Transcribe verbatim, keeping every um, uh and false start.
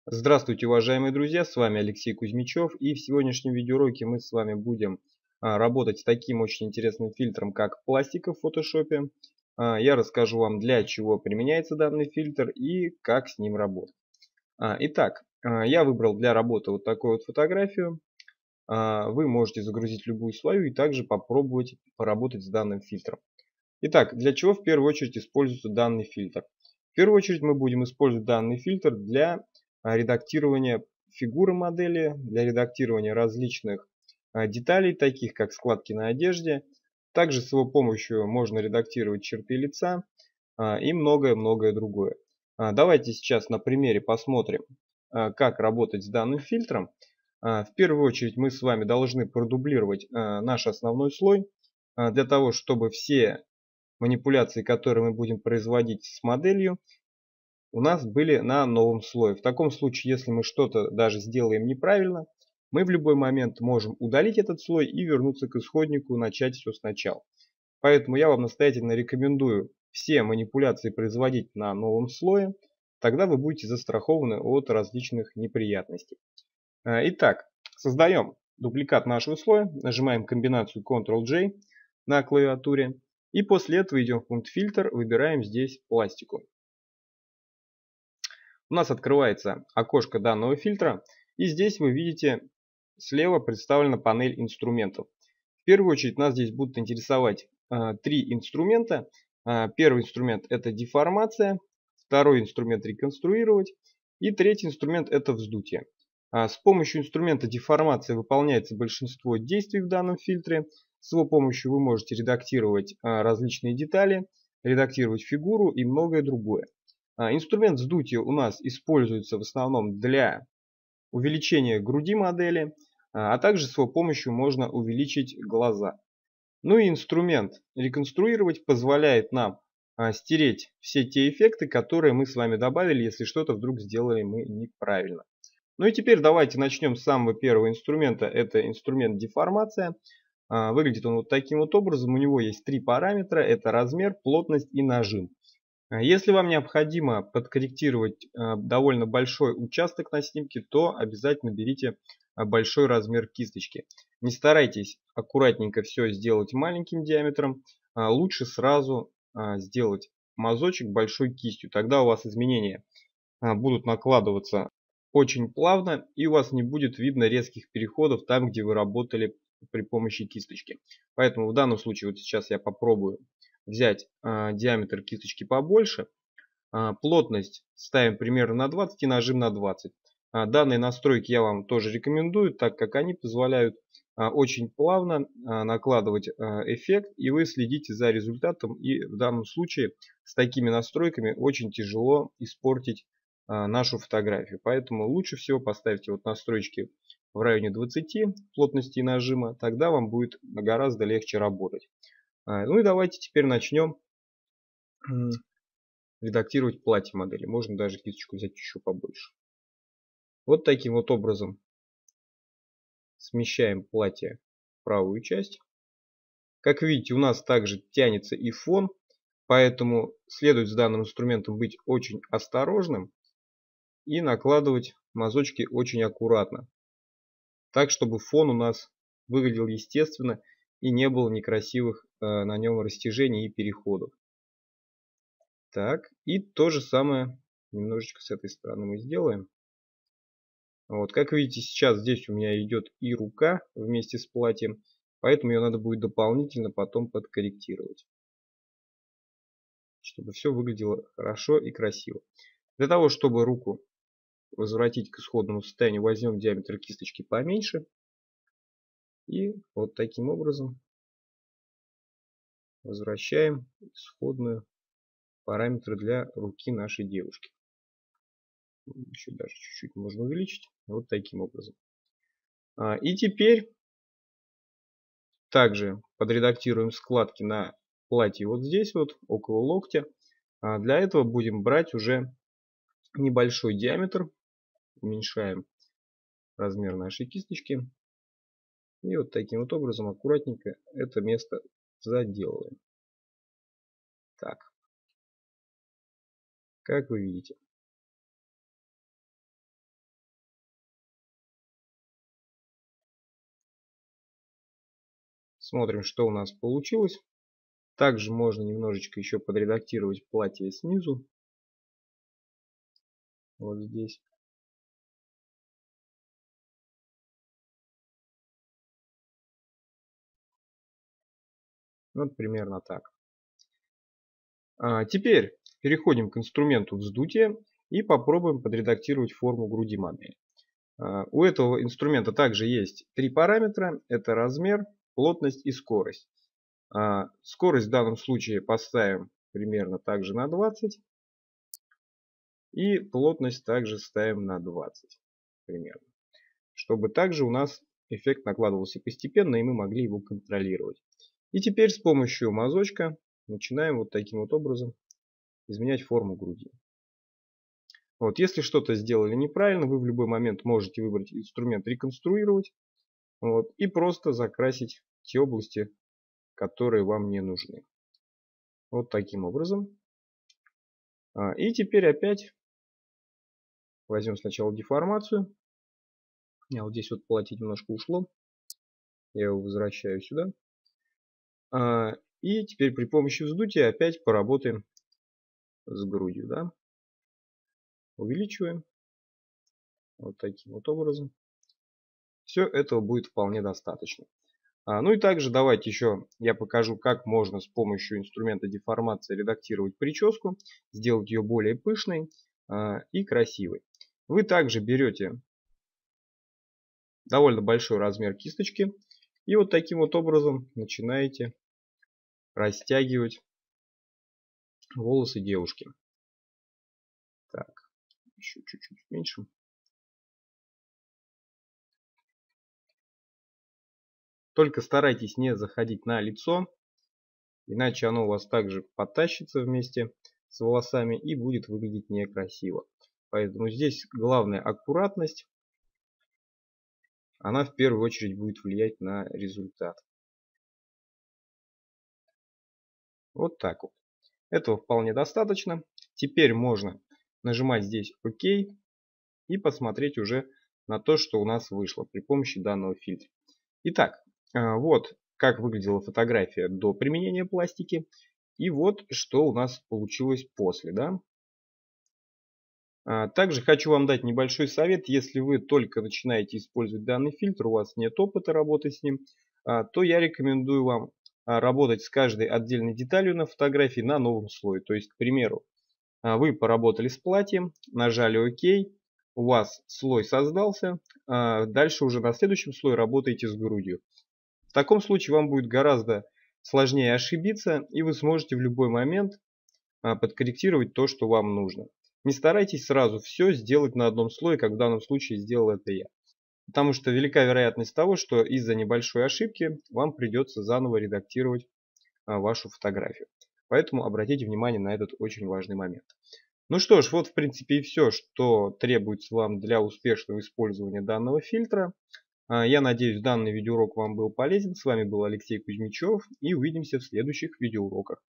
Здравствуйте, уважаемые друзья, с вами Алексей Кузьмичев, и в сегодняшнем видеоуроке мы с вами будем а, работать с таким очень интересным фильтром, как пластика в фотошопе. А, я расскажу вам, для чего применяется данный фильтр и как с ним работать. А, итак, а, я выбрал для работы вот такую вот фотографию. А, вы можете загрузить любую свою и также попробовать поработать с данным фильтром. Итак, для чего в первую очередь используется данный фильтр? В первую очередь мы будем использовать данный фильтр для а, редактирования фигуры модели, для редактирования различных а, деталей, таких как складки на одежде. Также с его помощью можно редактировать черты лица а, и многое-многое другое. А, Давайте сейчас на примере посмотрим, а, как работать с данным фильтром. А, В первую очередь мы с вами должны продублировать а, наш основной слой а, для того, чтобы все манипуляции, которые мы будем производить с моделью, у нас были на новом слое. В таком случае, если мы что-то даже сделаем неправильно, мы в любой момент можем удалить этот слой и вернуться к исходнику, начать все сначала. Поэтому я вам настоятельно рекомендую все манипуляции производить на новом слое. Тогда вы будете застрахованы от различных неприятностей. Итак, создаем дубликат нашего слоя. Нажимаем комбинацию контрол джей на клавиатуре. И после этого идем в пункт фильтр, выбираем здесь пластику. У нас открывается окошко данного фильтра. И здесь вы видите, слева представлена панель инструментов. В первую очередь нас здесь будут интересовать э, три инструмента. Э, первый инструмент это деформация. Второй инструмент реконструировать. И третий инструмент это вздутие. А с помощью инструмента деформация выполняется большинство действий в данном фильтре. С его помощью вы можете редактировать а, различные детали, редактировать фигуру и многое другое. А, инструмент вздутия у нас используется в основном для увеличения груди модели, а, а также с его помощью можно увеличить глаза. Ну и инструмент реконструировать позволяет нам а, стереть все те эффекты, которые мы с вами добавили, если что-то вдруг сделали мы неправильно. Ну и теперь давайте начнем с самого первого инструмента. Это инструмент деформация. Выглядит он вот таким вот образом. У него есть три параметра. Это размер, плотность и нажим. Если вам необходимо подкорректировать довольно большой участок на снимке, то обязательно берите большой размер кисточки. Не старайтесь аккуратненько все сделать маленьким диаметром. Лучше сразу сделать мазочек большой кистью. Тогда у вас изменения будут накладываться очень плавно, и у вас не будет видно резких переходов там, где вы работали при помощи кисточки. Поэтому в данном случае вот сейчас я попробую взять а, диаметр кисточки побольше. А, плотность ставим примерно на двадцать и нажим на двадцать. А, данные настройки я вам тоже рекомендую, так как они позволяют а, очень плавно а, накладывать а, эффект, и вы следите за результатом. И в данном случае с такими настройками очень тяжело испортить нашу фотографию. Поэтому лучше всего поставьте вот настройки в районе двадцати плотности нажима, тогда вам будет гораздо легче работать. Ну и давайте теперь начнем редактировать платье модели. Можно даже кисточку взять еще побольше. Вот таким вот образом смещаем платье в правую часть. Как видите, у нас также тянется и фон, поэтому следует с данным инструментом быть очень осторожным и накладывать мазочки очень аккуратно, так чтобы фон у нас выглядел естественно и не было некрасивых э, на нем растяжений и переходов. Так, и то же самое немножечко с этой стороны мы сделаем. Вот, как видите, сейчас здесь у меня идет и рука вместе с платьем, поэтому ее надо будет дополнительно потом подкорректировать, чтобы все выглядело хорошо и красиво. Для того, чтобы руку возвратить к исходному состоянию, возьмем диаметр кисточки поменьше. И вот таким образом возвращаем исходные параметры для руки нашей девушки. Еще даже чуть-чуть можно увеличить. Вот таким образом. И теперь также подредактируем складки на платье вот здесь вот, около локтя. Для этого будем брать уже небольшой диаметр. Уменьшаем размер нашей кисточки. И вот таким вот образом аккуратненько это место заделываем. Так. Как вы видите. Смотрим, что у нас получилось. Также можно немножечко еще подредактировать платье снизу. Вот здесь. Вот примерно так. А теперь переходим к инструменту вздутия и попробуем подредактировать форму груди модели. А у этого инструмента также есть три параметра. Это размер, плотность и скорость. А скорость в данном случае поставим примерно также на двадцать. И плотность также ставим на двадцать примерно. Чтобы также у нас эффект накладывался постепенно и мы могли его контролировать. И теперь с помощью мазочка начинаем вот таким вот образом изменять форму груди. Вот, если что-то сделали неправильно, вы в любой момент можете выбрать инструмент реконструировать, вот, и просто закрасить те области, которые вам не нужны. Вот таким образом. А, и теперь опять возьмем сначала деформацию. А вот здесь вот платье немножко ушло. Я его возвращаю сюда. А, и теперь при помощи вздутия опять поработаем с грудью. Да? Увеличиваем. Вот таким вот образом. Все этого будет вполне достаточно. А, ну и также давайте еще я покажу, как можно с помощью инструмента деформации редактировать прическу, сделать ее более пышной а, и красивой. Вы также берете довольно большой размер кисточки и вот таким вот образом начинаете растягивать волосы девушки. Так, еще чуть-чуть меньше. Только старайтесь не заходить на лицо, иначе оно у вас также потащится вместе с волосами и будет выглядеть некрасиво. Поэтому здесь главная аккуратность. Она в первую очередь будет влиять на результат. Вот так вот. Этого вполне достаточно. Теперь можно нажимать здесь ОК и посмотреть уже на то, что у нас вышло при помощи данного фильтра. Итак, вот как выглядела фотография до применения пластики. И вот что у нас получилось после. Да? Также хочу вам дать небольшой совет. Если вы только начинаете использовать данный фильтр, у вас нет опыта работы с ним, то я рекомендую вам работать с каждой отдельной деталью на фотографии на новом слое. То есть, к примеру, вы поработали с платьем, нажали ОК, у вас слой создался, дальше уже на следующем слое работаете с грудью. В таком случае вам будет гораздо сложнее ошибиться, и вы сможете в любой момент подкорректировать то, что вам нужно. Не старайтесь сразу все сделать на одном слое, как в данном случае сделал это я. Потому что велика вероятность того, что из-за небольшой ошибки вам придется заново редактировать вашу фотографию. Поэтому обратите внимание на этот очень важный момент. Ну что ж, вот в принципе и все, что требуется вам для успешного использования данного фильтра. Я надеюсь, данный видеоурок вам был полезен. С вами был Алексей Кузьмичев и увидимся в следующих видеоуроках.